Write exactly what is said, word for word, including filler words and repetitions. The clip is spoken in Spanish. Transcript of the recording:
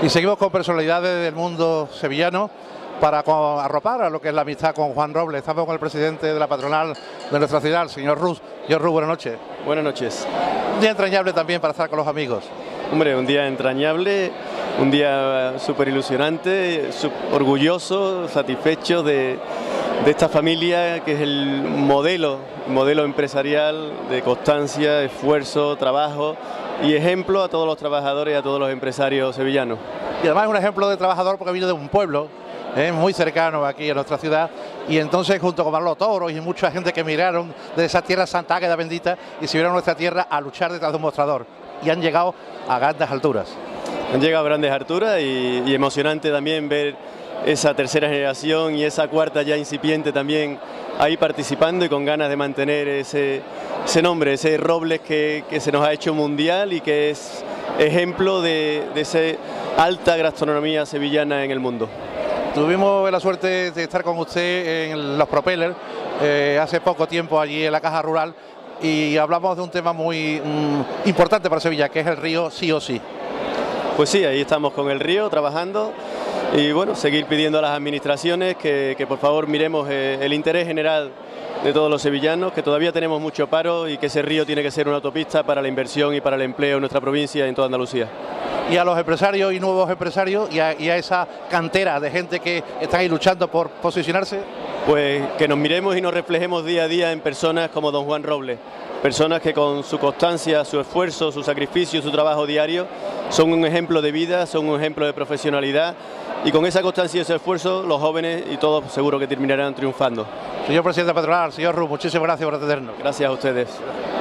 Y seguimos con personalidades del mundo sevillano para arropar a lo que es la amistad con Juan Robles. Estamos con el presidente de la patronal de nuestra ciudad, el señor Rus. Señor Rus, buenas noches. Buenas noches. Un día entrañable también para estar con los amigos. Hombre, un día entrañable, un día súper ilusionante, orgulloso, satisfecho de, de esta familia que es el modelo, modelo empresarial de constancia, esfuerzo, trabajo y ejemplo a todos los trabajadores y a todos los empresarios sevillanos. Y además es un ejemplo de trabajador porque vino de un pueblo eh, muy cercano aquí a nuestra ciudad, y entonces junto con Manolo Toros y mucha gente que emigraron de esa tierra Santa Águeda bendita y se vieron a nuestra tierra a luchar detrás de un mostrador, y han llegado a grandes alturas. Han llegado a grandes alturas y, y emocionante también ver esa tercera generación y esa cuarta ya incipiente también ahí participando y con ganas de mantener ese, ese nombre, ese Robles que, que se nos ha hecho mundial y que es ejemplo de, de esa alta gastronomía sevillana en el mundo. Tuvimos la suerte de estar con usted en los Propellers eh, hace poco tiempo allí en la Caja Rural, y hablamos de un tema muy mm, importante para Sevilla, que es el río sí o sí. Pues sí, ahí estamos con el río trabajando y bueno, seguir pidiendo a las administraciones que, que por favor miremos eh, el interés general de todos los sevillanos, que todavía tenemos mucho paro y que ese río tiene que ser una autopista para la inversión y para el empleo en nuestra provincia y en toda Andalucía. Y a los empresarios y nuevos empresarios y a, y a esa cantera de gente que está ahí luchando por posicionarse. Pues que nos miremos y nos reflejemos día a día en personas como don Juan Robles, personas que con su constancia, su esfuerzo, su sacrificio, su trabajo diario son un ejemplo de vida, son un ejemplo de profesionalidad, y con esa constancia y ese esfuerzo los jóvenes y todos seguro que terminarán triunfando. Señor presidente patronal, señor Rus, muchísimas gracias por atendernos. Gracias a ustedes.